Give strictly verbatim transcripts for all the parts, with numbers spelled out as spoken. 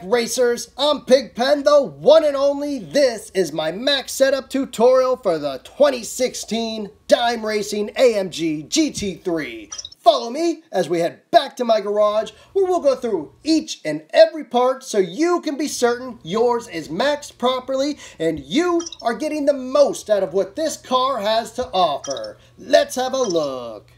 Racers, I'm Pigpen, the one and only. This is my Max setup tutorial for the twenty sixteen Dime Racing A M G G T three. Follow me as we head back to my garage where we'll go through each and every part so you can be certain yours is maxed properly and you are getting the most out of what this car has to offer. Let's have a look.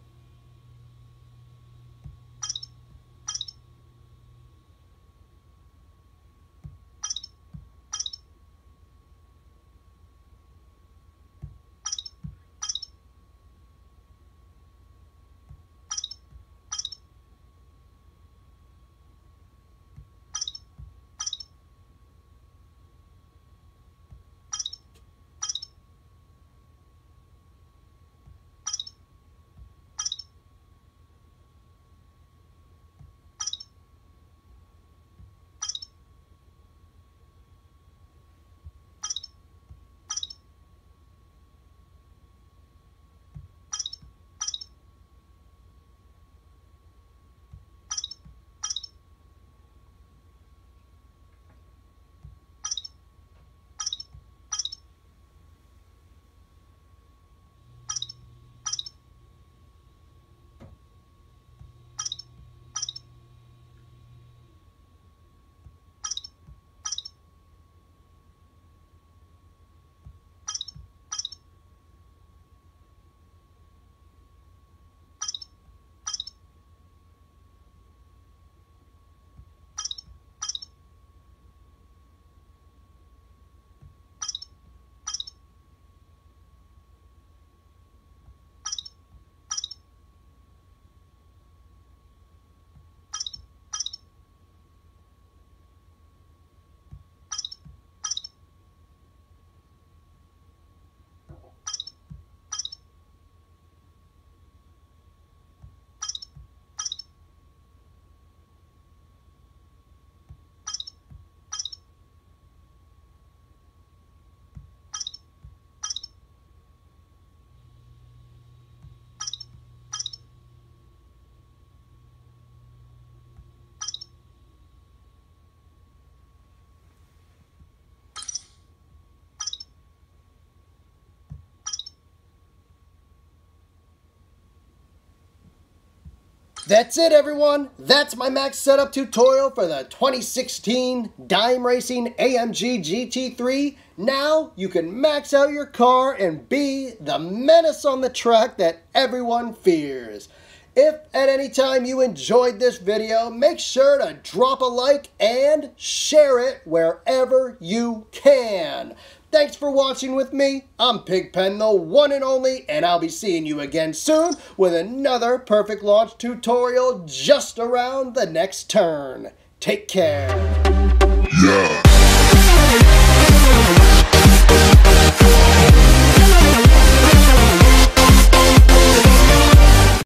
That's it, everyone. That's my Max setup tutorial for the twenty sixteen Dime Racing A M G G T three. Now you can max out your car and be the menace on the track that everyone fears. If at any time you enjoyed this video, make sure to drop a like and share it wherever you can. Thanks for watching with me. I'm Pigpen, the one and only, and I'll be seeing you again soon with another perfect launch tutorial just around the next turn. Take care. Yeah.